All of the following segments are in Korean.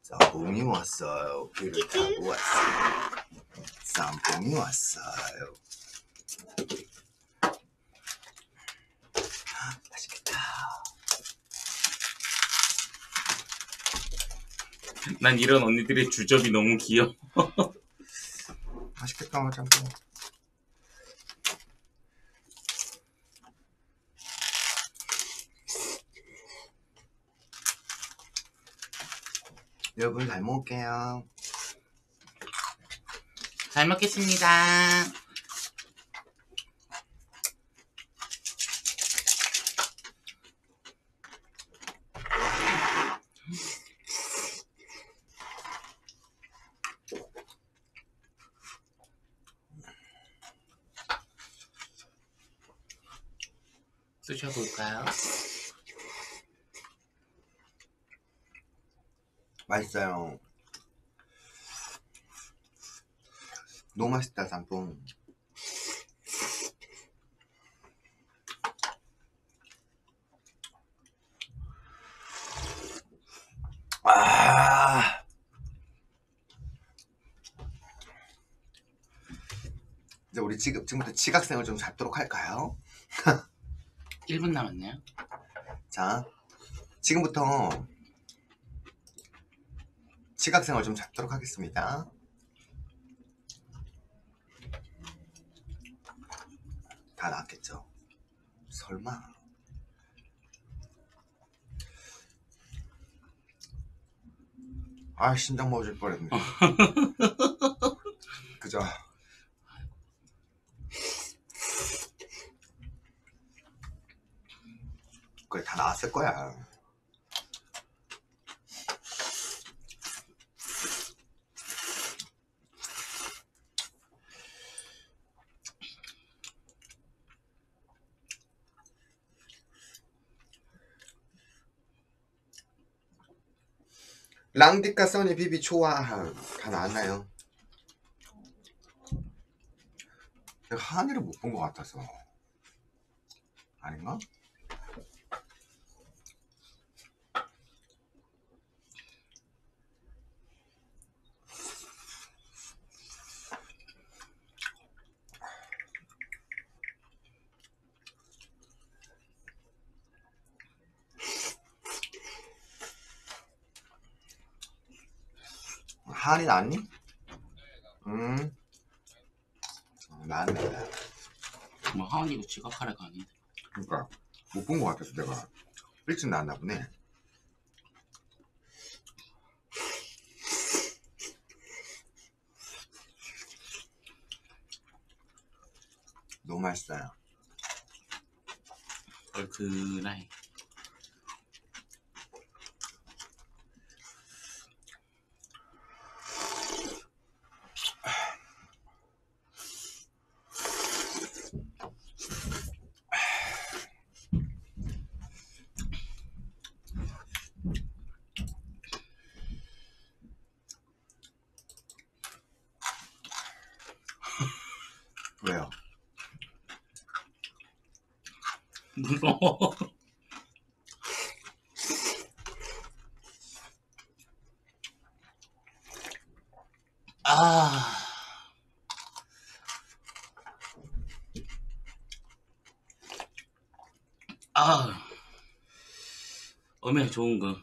쌈뽕이 왔어요. 그를 타고 왔어요. 쌈뽕이 왔어요. 맛있겠다. 난 이런 언니들의 주접이 너무 귀여워. 맛있겠다 짬뽕. 여러분 잘 먹을게요. 잘 먹겠습니다. 드셔볼까요? 맛있어요. 너무 맛있다 짬뽕. 이제 우리 지금부터 지각생을 좀 잡도록 할까요? 1분 남았네요. 자, 지금부터 지각생을 좀 잡도록 하겠습니다. 다 나왔겠죠? 설마. 아, 심장 멎을 뻔했네. 그죠? 그래, 다 나왔을 거야. 랑디카 써니 비비 초아 다 나왔나요? 내가 하은이를 못 본 것 같아서. 아닌가? 하은이 나왔니? 나왔네. 뭐 하은이가 지각하러 가니? 그러니까 못 본 것 같아서 내가 일찍 나왔나 보네. 너무 맛있어요. 얼큰하게. 왜요? 무서워. 엄청 좋은 거.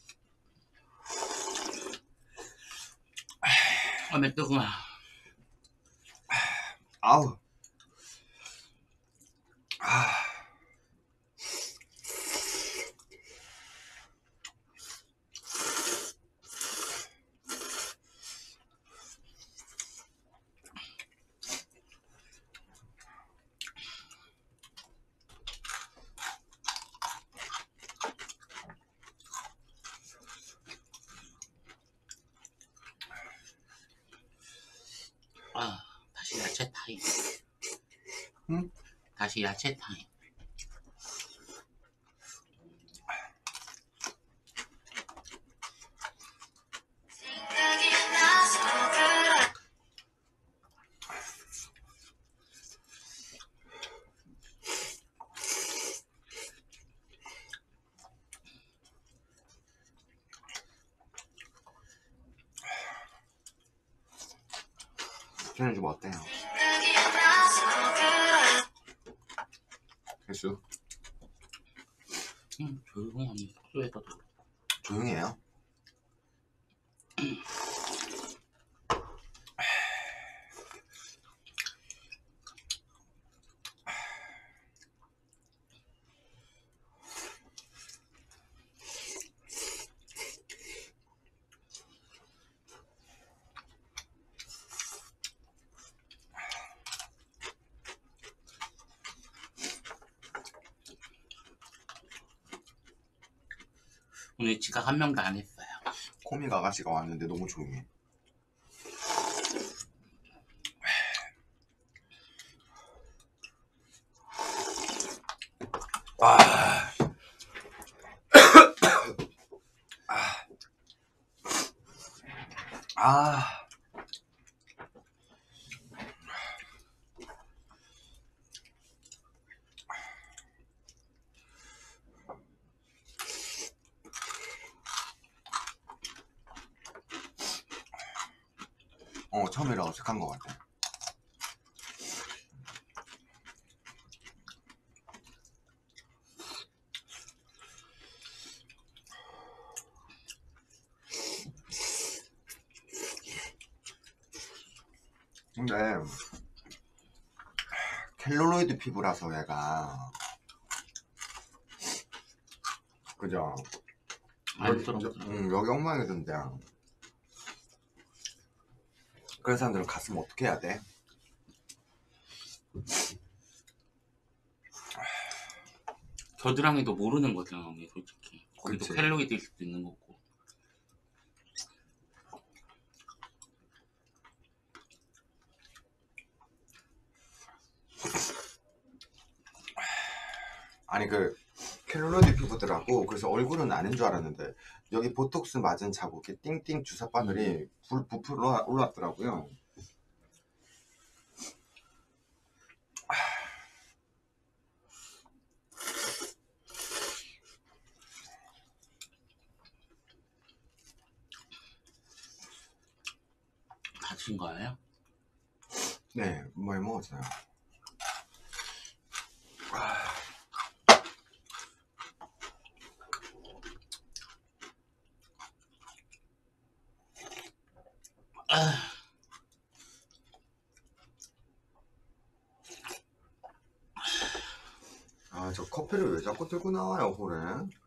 맵더구나. 아우. 아. 아, 다시 야채 타임. 응? 다시 야채 타임. 저는 좀 어때요? 혜수 조용하니 숙소에서도. 조용해요? 오늘 지각 한 명도 안 했어요. 코믹 아가씨가 왔는데 너무 조용해. 아. 아. 처음이라 어색한 것 같아. 근데 켈로로이드 피부라서 얘가 그죠? 여기 엉망이던데. 그런 사람들은 갔으면 어떻게 해야 돼? 겨드랑이도 모르는 거잖아, 언니, 솔직히. 거기도 그치. 켈로이드일 수도 있는 거고. 아니 그 켈로로이드 피부더라고. 그래서 얼굴은 아닌 줄 알았는데 여기 보톡스 맞은 자국이 띵띵 주사 바늘이 부풀어 올랐더라고요. 다친 거예요? 네, 뭐 먹었어요. 저 커피를 왜 자꾸 들고 나와요, 홀에?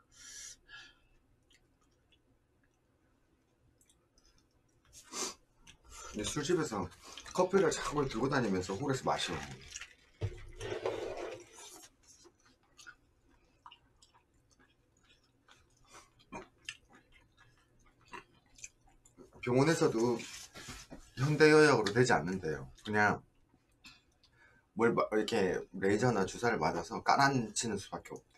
근데 술집에서 커피를 자꾸 들고 다니면서 홀에서 마셔. 병원에서도 현대의학으로 되지 않는데요. 그냥 이렇게 레이저나 주사를 맞아서 깔아치는 수밖에 없대.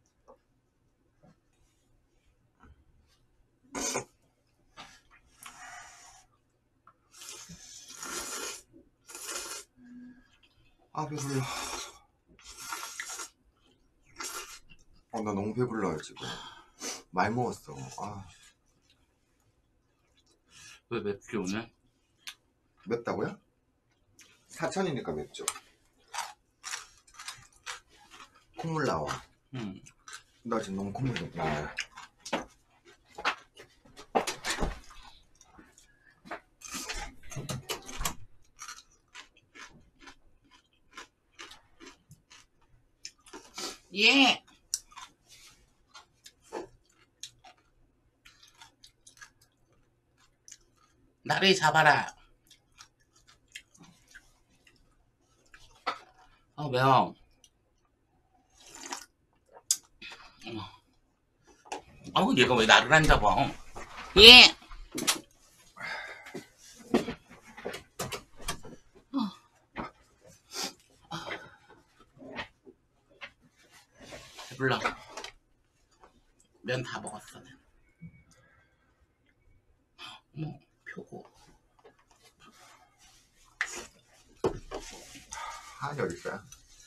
아, 배불러. 나 너무 배불러요, 지금. 많이 먹었어. 왜 맵지, 오늘? 맵다고요? 사천이니까 맵죠. 콧물 나와. 나 지금 너무 콧물이 나와요. 예. 나를 잡아라. 매워. 얘가 왜 나를 안 잡아? 예. 배불러. 면 다 먹었어. 표고. 한이 어디 있어요?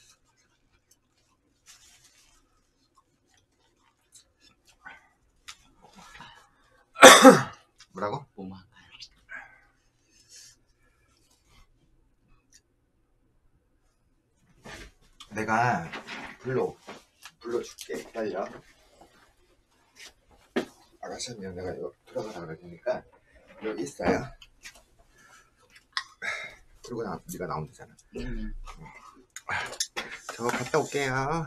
뭐라고? 뭐만. 내가 불러줄게. 기다려. 아가씨 한 명 내가 이거 들어가라 그럴 테니까 여기 있어요. 그리고 네가 나오면 되잖아. 저 갔다 올게요.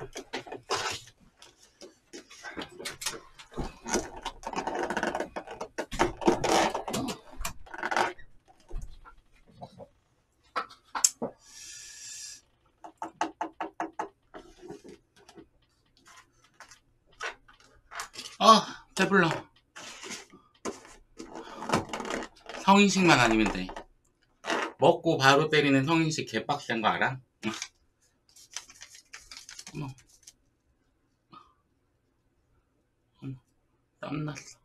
배불러. 성인식만 아니면 돼. 먹고 바로 때리는 성인식 개빡센 거 알아? 땀났어.